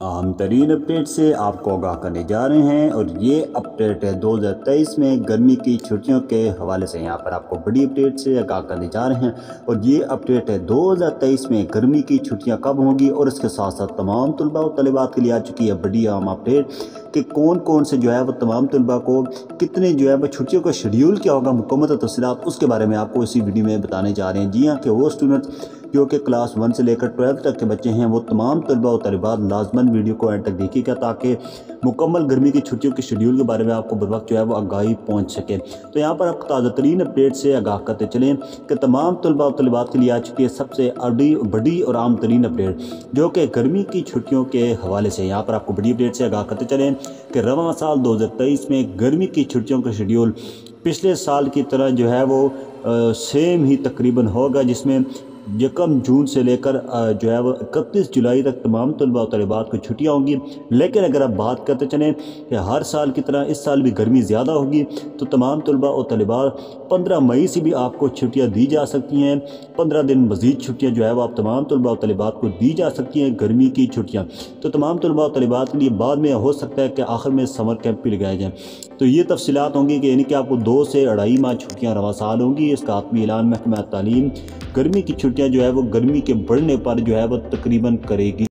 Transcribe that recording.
अहम तरीन अपडेट से आपको आगाह करने जा रहे हैं और ये अपडेट है 2023 में गर्मी की छुट्टियों के हवाले से। यहाँ पर आपको बड़ी अपडेट से आगाह करने जा रहे हैं और ये अपडेट है 2023 में गर्मी की छुट्टियां कब होंगी और इसके साथ साथ तमाम तलबा और तलिबात के लिए आ चुकी है बड़ी अहम अपडेट कि कौन कौन से जो है वो तमाम तलबा को कितने जो है वो छुट्टियों का शेड्यूल क्या होगा, मुकम्मल तफसीलात उसके बारे में आपको इसी वीडियो में बताने जा रहे हैं। जी हाँ, कि वो स्टूडेंट जो कि क्लास 1 से लेकर 12 तक के बच्चे हैं वो तमाम तलबा और तलिबात लाजमन वीडियो को एंड तक देखिएगा ताकि मुकम्मल गर्मी की छुट्टियों के शेड्यूल के बारे में आपको बर वक्त जो है वो आगाही पहुँच सके। तो यहाँ पर आपको ताज़ा तरीन अपडेट से आगाह करते चलें कि तमाम तलबा और तलिबात के लिए आ चुकी है सबसे बड़ी और आम तरीन अपडेट जो कि गर्मी की छुट्टियों के हवाले से। यहाँ पर आपको बड़ी अपडेट से आगाह करते चलें कि रवां साल 2023 में गर्मी की छुट्टियों का शेड्यूल पिछले साल की तरह जो है वो सेम ही तकरीबन होगा, जिसमें 1 जून से लेकर जो है वो 31 जुलाई तक तमाम तलबा और तलिबात को छुट्टियाँ होंगी। लेकिन अगर आप बात करते चलें कि हर साल की तरह इस साल भी गर्मी ज़्यादा होगी तो तमाम तलबा और तलिबात 15 मई से भी आपको छुट्टियाँ दी जा सकती हैं। 15 दिन मज़ीद छुट्टियाँ जो है वो आप तमाम तलबा और तलिबात को दी जा सकती हैं, गर्मी की छुट्टियाँ। तो तमाम तलबा और तलिबात के लिए बाद में हो सकता है कि आखिर में समर कैंप भी लगाए जाएँ। तो ये तफसीलात होंगी कि यानी कि आपको 2 से 2.5 माह छुट्टियाँ रवां साल होंगी। इसका आत्मी ऐलान महकमा तालीम गर्मी की छुट्टियाँ जो है वो गर्मी के बढ़ने पर जो है वो तकरीबन करेगी।